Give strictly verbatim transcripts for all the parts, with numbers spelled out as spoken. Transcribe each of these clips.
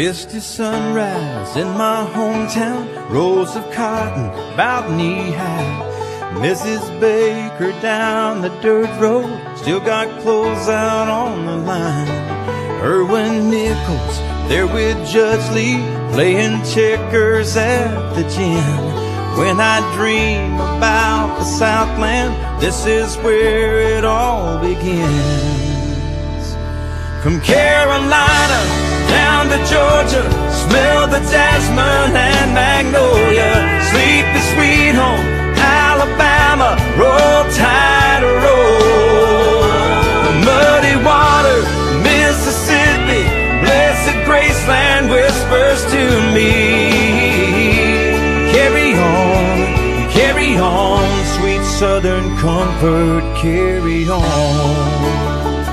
Misty sunrise in my hometown, rows of cotton about knee-high. Missus Baker down the dirt road, still got clothes out on the line. Irwin Nichols there with Judge Lee, playing checkers at the gym. When I dream about the Southland, this is where it all begins. From Carolina down to Georgia, smell the jasmine and magnolia. Sleepy sweet home, Alabama, roll tide, roll. Muddy water, Mississippi, blessed Graceland whispers to me. Carry on, carry on, sweet Southern comfort, carry on.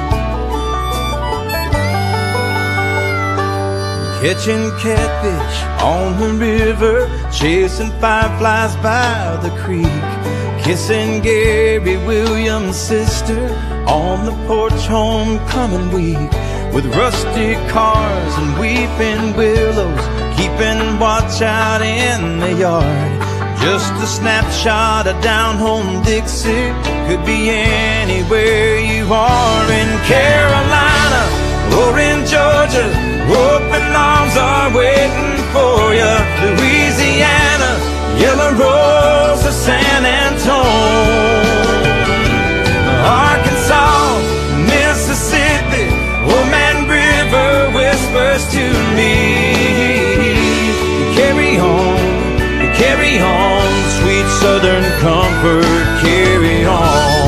Catching catfish on the river, chasing fireflies by the creek, kissing Gary Williams' sister on the porch homecoming week, with rusty cars and weeping willows, keeping watch out in the yard. Just a snapshot of down home Dixie, could be anywhere you are. In Carolina or in Georgia, open arms are waiting for you. Louisiana, Yellow Rose of San Antone, Arkansas, Mississippi, Old Man River whispers to me. Carry on, carry on, sweet Southern comfort, carry on.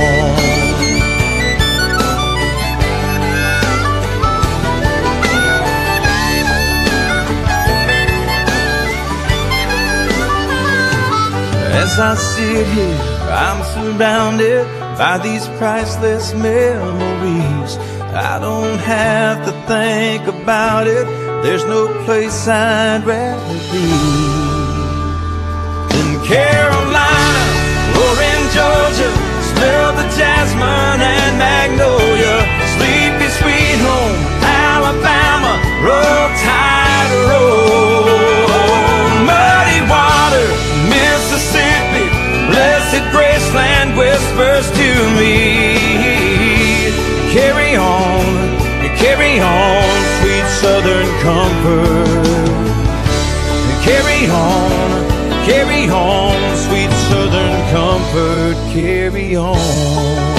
As I sit here, I'm surrounded by these priceless memories. I don't have to think about it, there's no place I'd rather be. In Carolina or in Georgia, smell the jasmine and magnolia. Sleepy sweet home, Alabama, roll tide, roll. Muddy water, Mississippi, blessed Graceland whispers to me. Carry on, carry on, sweet Southern comfort. Carry on, carry on, sweet Southern comfort, carry on.